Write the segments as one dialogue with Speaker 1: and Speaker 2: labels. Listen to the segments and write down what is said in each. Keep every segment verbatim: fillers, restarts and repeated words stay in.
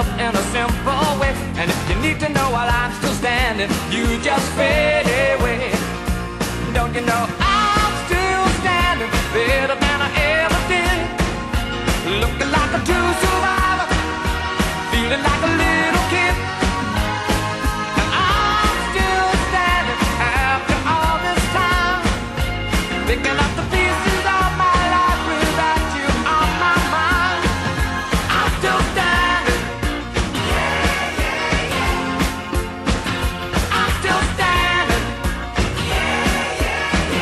Speaker 1: love in a simple way. And if you need to know while I'm still standing, you just fade away. Don't you know I'm still standing better than I ever did, looking like a true survivor, feeling like a little kid. And I'm still standing after all this time, picking up the pieces of my life without you on my mind. I'm still standing. Yeah, yeah, yeah. I'm still standing. Yeah, yeah,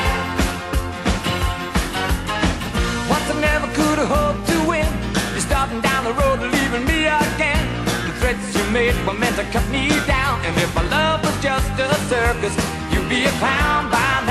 Speaker 1: yeah. Once I never could have hoped to win. You're starting down the road, leaving me again. The threats you made were meant to cut me down. And if my love was just a circus, you'd be a clown by now.